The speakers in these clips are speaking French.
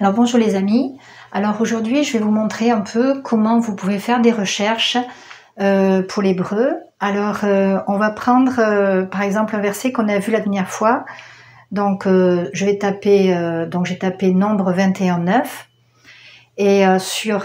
Alors bonjour les amis, alors aujourd'hui je vais vous montrer un peu comment vous pouvez faire des recherches pour l'hébreu. Alors on va prendre par exemple un verset qu'on a vu la dernière fois. Donc je vais taper, j'ai tapé Nombre 21:9 et sur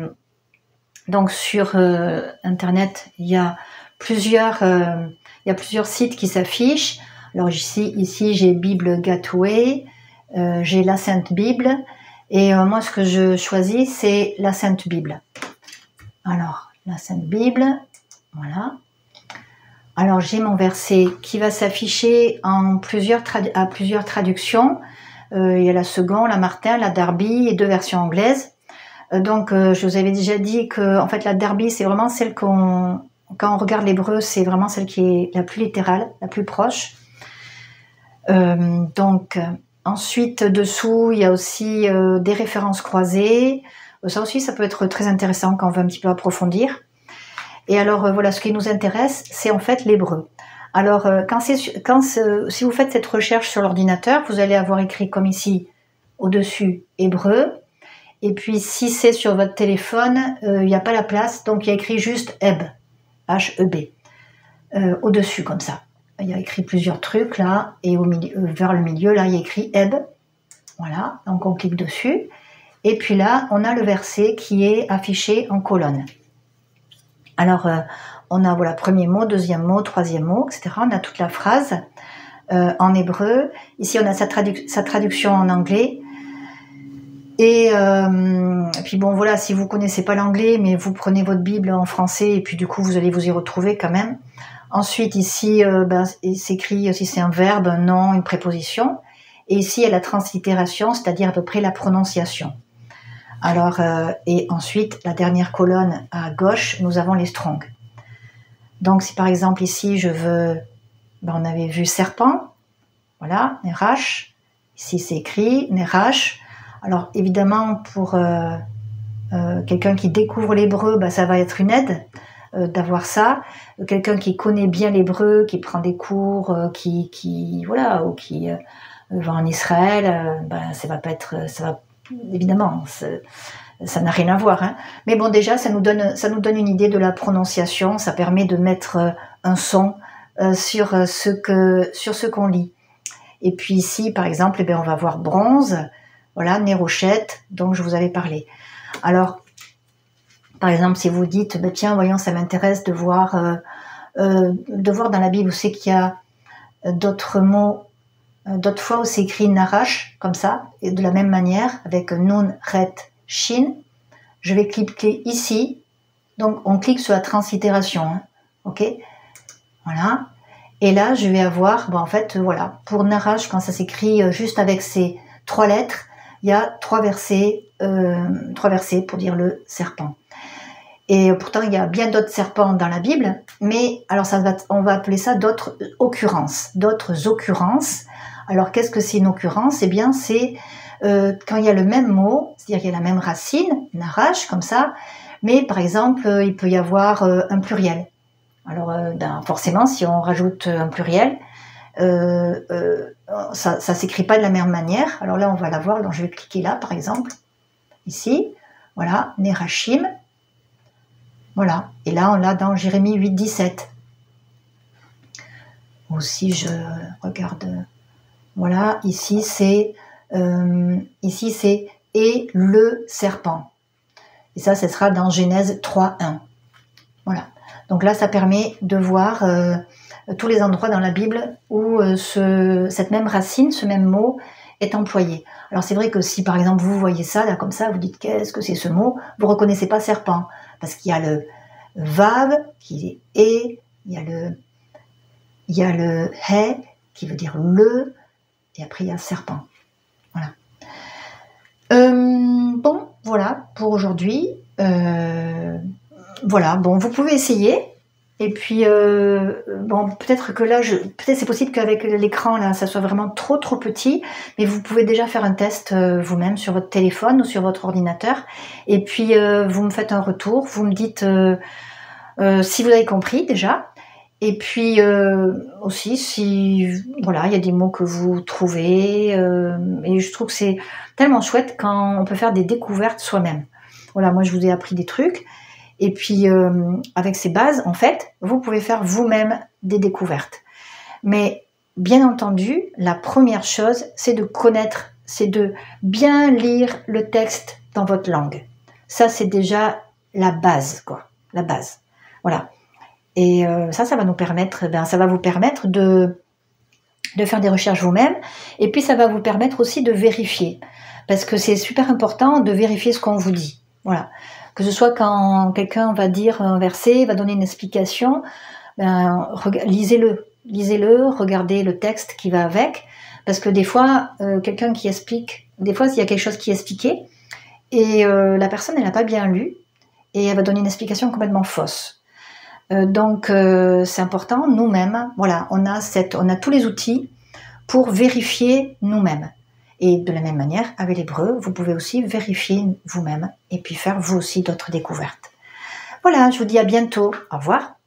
internet il y a plusieurs sites qui s'affichent. Alors ici j'ai Bible Gateway, j'ai la Sainte Bible. Et moi, ce que je choisis, c'est la Sainte Bible. Alors, la Sainte Bible, voilà. Alors, j'ai mon verset qui va s'afficher en plusieurs traductions. Il y a la Seconde, la Martin, la Darby et 2 versions anglaises. Je vous avais déjà dit que, en fait, la Darby, c'est vraiment celle quand on regarde l'hébreu, c'est vraiment celle qui est la plus littérale, la plus proche. Ensuite, dessous, il y a aussi des références croisées. Ça aussi, ça peut être très intéressant quand on veut un petit peu approfondir. Et alors, voilà, ce qui nous intéresse, c'est en fait l'hébreu. Alors, si vous faites cette recherche sur l'ordinateur, vous allez avoir écrit comme ici, au-dessus, hébreu. Et puis, si c'est sur votre téléphone, il n'y a pas la place, donc il y a écrit juste Heb, H-E-B, au-dessus, comme ça. Il y a écrit plusieurs trucs là, et au milieu, vers le milieu, là, il y a écrit Heb. Voilà, donc on clique dessus. Et puis là, on a le verset qui est affiché en colonne. Alors, on a voilà, premier mot, deuxième mot, troisième mot, etc. On a toute la phrase en hébreu. Ici, on a sa traduction en anglais. Et puis bon, voilà, si vous ne connaissez pas l'anglais, mais vous prenez votre Bible en français, et puis du coup, vous allez vous y retrouver quand même. Ensuite, ici, il s'écrit si c'est un verbe, un nom, une préposition. Et ici, il y a la translittération, c'est-à-dire à peu près la prononciation. Alors, et ensuite, la dernière colonne à gauche, nous avons les strongs. Donc, si par exemple ici, je veux, on avait vu serpent, voilà, Nerash. Ici, c'est écrit Nerash. Alors, évidemment, pour quelqu'un qui découvre l'hébreu, ça va être une aide d'avoir ça. Quelqu'un qui connaît bien l'hébreu, qui prend des cours, qui va en Israël, ça va pas être, ça va évidemment, ça n'a rien à voir. Hein. Mais bon, déjà, ça nous donne une idée de la prononciation. Ça permet de mettre un son sur ce qu'on lit. Et puis ici, par exemple, on va voir bronze. Voilà, Nérochette, dont je vous avais parlé. Alors, par exemple, si vous dites, tiens, voyons, ça m'intéresse de voir dans la Bible où c'est qu'il y a d'autres mots, d'autres fois où c'est écrit Narash, comme ça, et de la même manière, avec Nun, Ret, Shin, je vais cliquer ici. Donc, on clique sur la translittération. Hein, ok, voilà. Et là, je vais avoir, en fait, voilà, pour Narash, quand ça s'écrit juste avec ces 3 lettres, il y a 3 versets pour dire le serpent. Et pourtant, il y a bien d'autres serpents dans la Bible, mais alors on va appeler ça d'autres occurrences. Alors, qu'est-ce que c'est une occurrence ? Eh bien, c'est quand il y a le même mot, c'est-à-dire qu'il y a la même racine, Narash, comme ça, mais par exemple, il peut y avoir un pluriel. Alors, forcément, si on rajoute un pluriel, ça s'écrit pas de la même manière. Alors là, on va la voir. Alors, je vais cliquer là, par exemple, ici. Voilà, Nerashim. Voilà. Et là, on l'a dans Jérémie 8:17. Aussi, je regarde. Voilà, ici, c'est et le serpent. Et ça, ce sera dans Genèse 3:1. Voilà. Donc là, ça permet de voir tous les endroits dans la Bible où cette même racine, ce même mot est employé. Alors c'est vrai que si par exemple vous voyez ça, là comme ça, vous dites qu'est-ce que c'est ce mot, vous ne reconnaissez pas serpent, parce qu'il y a le vav qui est et, il y a le he qui veut dire le, et après il y a serpent. Voilà. Voilà pour aujourd'hui. Voilà, vous pouvez essayer. Et puis, peut-être que là, peut-être c'est possible qu'avec l'écran, là, ça soit vraiment trop petit, mais vous pouvez déjà faire un test vous-même sur votre téléphone ou sur votre ordinateur. Et puis, vous me faites un retour, vous me dites si vous avez compris déjà. Et puis aussi, si voilà, il y a des mots que vous trouvez, et je trouve que c'est tellement chouette quand on peut faire des découvertes soi-même. Voilà, moi je vous ai appris des trucs, et puis avec ces bases, en fait, vous pouvez faire vous-même des découvertes. Mais bien entendu, la première chose, c'est de connaître, c'est de bien lire le texte dans votre langue. Ça, c'est déjà la base, quoi, la base. Voilà. Et ça va nous permettre, ça va vous permettre de faire des recherches vous-même. Et puis, ça va vous permettre aussi de vérifier. Parce que c'est super important de vérifier ce qu'on vous dit. Voilà. Que ce soit quand quelqu'un va dire un verset, va donner une explication, lisez-le. Lisez-le, regardez le texte qui va avec. Parce que des fois, quelqu'un qui explique, des fois, il y a quelque chose qui est expliqué, et la personne, elle n'a pas bien lu, et elle va donner une explication complètement fausse. Donc c'est important, nous-mêmes, voilà, on a tous les outils pour vérifier nous-mêmes. Et de la même manière, avec l'hébreu, vous pouvez aussi vérifier vous-même et puis faire vous aussi d'autres découvertes. Voilà, je vous dis à bientôt. Au revoir.